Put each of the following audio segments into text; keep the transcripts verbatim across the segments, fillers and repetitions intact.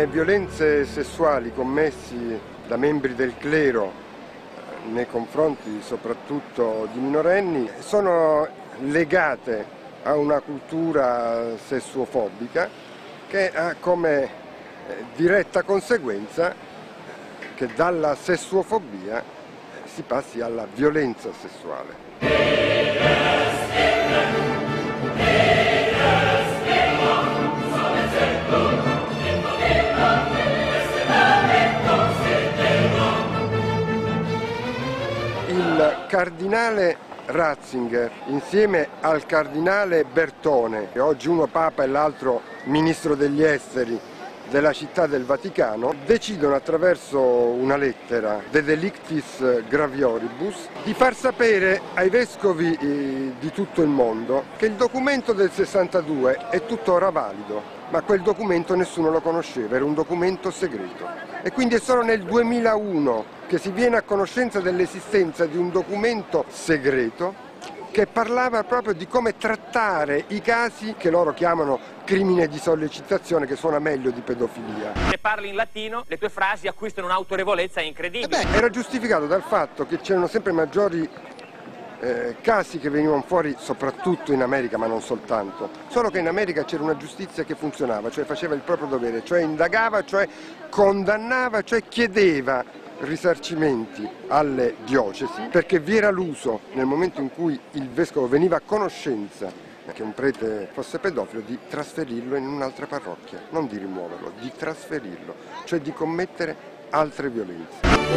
violenze sessuali commessi da membri del clero nei confronti soprattutto di minorenni sono legate a una cultura sessuofobica che ha come diretta conseguenza che dalla sessuofobia si passi alla violenza sessuale. Il cardinale Ratzinger, insieme al cardinale Bertone, che oggi uno papa e l'altro ministro degli esteri della città del Vaticano, decidono attraverso una lettera, De Delictis Gravioribus, di far sapere ai vescovi eh, di tutto il mondo che il documento del sessantadue è tuttora valido, ma quel documento nessuno lo conosceva, era un documento segreto. E quindi è solo nel duemilauno che si viene a conoscenza dell'esistenza di un documento segreto che parlava proprio di come trattare i casi che loro chiamano crimine di sollecitazione, che suona meglio di pedofilia. Se parli in latino, le tue frasi acquistano un'autorevolezza incredibile. Eh beh, era giustificato dal fatto che c'erano sempre maggiori eh, casi che venivano fuori, soprattutto in America, ma non soltanto. Solo che in America c'era una giustizia che funzionava, cioè faceva il proprio dovere, cioè indagava, cioè condannava, cioè chiedeva risarcimenti alle diocesi, perché vi era l'uso, nel momento in cui il vescovo veniva a conoscenza che un prete fosse pedofilo, di trasferirlo in un'altra parrocchia, non di rimuoverlo, di trasferirlo, cioè di commettere altre violenze.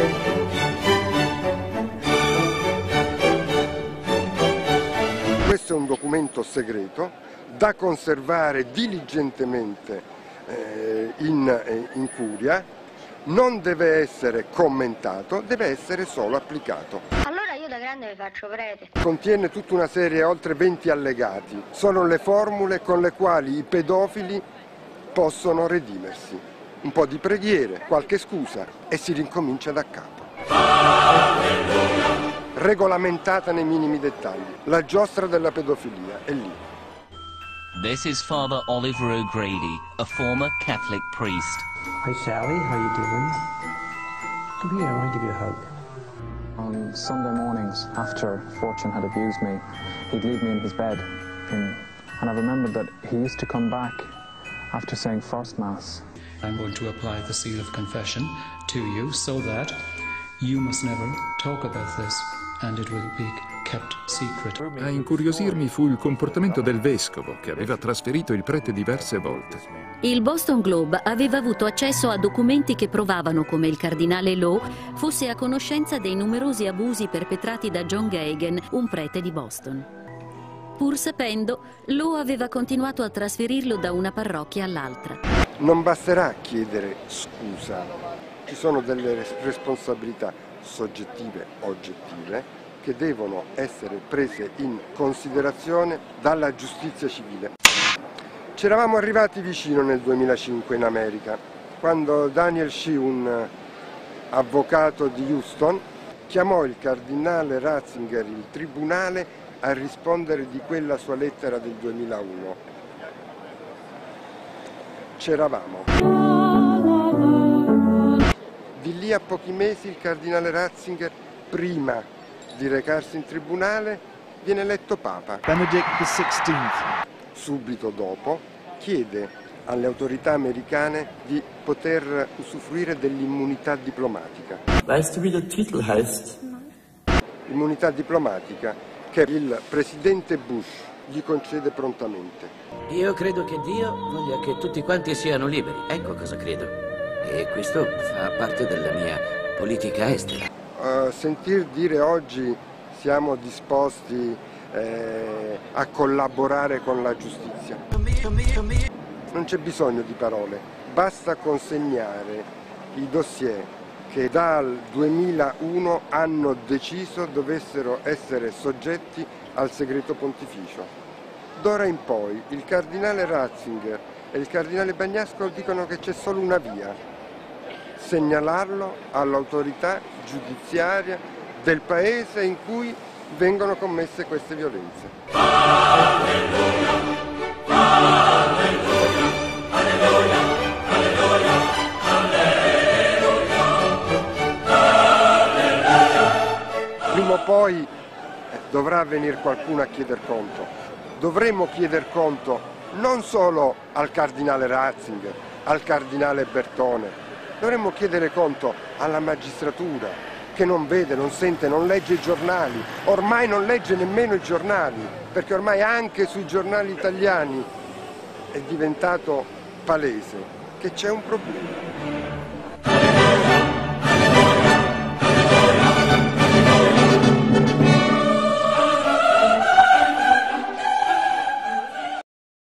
Questo è un documento segreto da conservare diligentemente eh, in, eh, in curia. Non deve essere commentato, deve essere solo applicato. Allora io da grande mi faccio prete. Contiene tutta una serie, oltre venti allegati. Sono le formule con le quali i pedofili possono redimersi. Un po' di preghiere, qualche scusa e si rincomincia da capo. Alleluia. Regolamentata nei minimi dettagli. La giostra della pedofilia è lì. This is Father Oliver O'Grady, a former Catholic priest. Hi Sally, how you doing? Come here, I want to give you a hug. On Sunday mornings, after Fortune had abused me, he'd leave me in his bed. In, and I remembered that he used to come back after saying first Mass. I'm going to apply the seal of confession to you so that you must never talk about this and it will be kept secret. A incuriosirmi fu il comportamento del vescovo, che aveva trasferito il prete diverse volte. Il Boston Globe aveva avuto accesso a documenti che provavano come il cardinale Lowe fosse a conoscenza dei numerosi abusi perpetrati da John Geoghegan, un prete di Boston. Pur sapendo, Lowe aveva continuato a trasferirlo da una parrocchia all'altra. Non basterà chiedere scusa, ci sono delle responsabilità soggettive, oggettive, che devono essere prese in considerazione dalla giustizia civile. Ci eravamo arrivati vicino nel duemilacinque in America, quando Daniel Shih, un avvocato di Houston, chiamò il cardinale Ratzinger, il tribunale, a rispondere di quella sua lettera del duemilauno. C'eravamo. Di lì a pochi mesi il cardinale Ratzinger, prima di recarsi in tribunale, viene eletto Papa. Benedict the sixteenth. Subito dopo chiede alle autorità americane di poter usufruire dell'immunità diplomatica. Weißt du, wie der Titel heißt? Immunità diplomatica che il presidente Bush gli concede prontamente. Io credo che Dio voglia che tutti quanti siano liberi. Ecco cosa credo. E questo fa parte della mia politica estera. Uh, sentir dire oggi siamo disposti eh, a collaborare con la giustizia. Non c'è bisogno di parole, basta consegnare i dossier che dal duemilauno hanno deciso dovessero essere soggetti al segreto pontificio. D'ora in poi il cardinale Ratzinger e il cardinale Bagnasco dicono che c'è solo una via: segnalarlo all'autorità giudiziaria del paese in cui vengono commesse queste violenze. Alleluia, alleluia, alleluia, alleluia. poi eh, dovrà venire qualcuno a chieder conto. Dovremmo chieder conto non solo al cardinale Ratzinger, al cardinale Bertone, dovremmo chiedere conto alla magistratura che non vede, non sente, non legge i giornali, ormai non legge nemmeno i giornali, perché ormai anche sui giornali italiani è diventato palese che c'è un problema.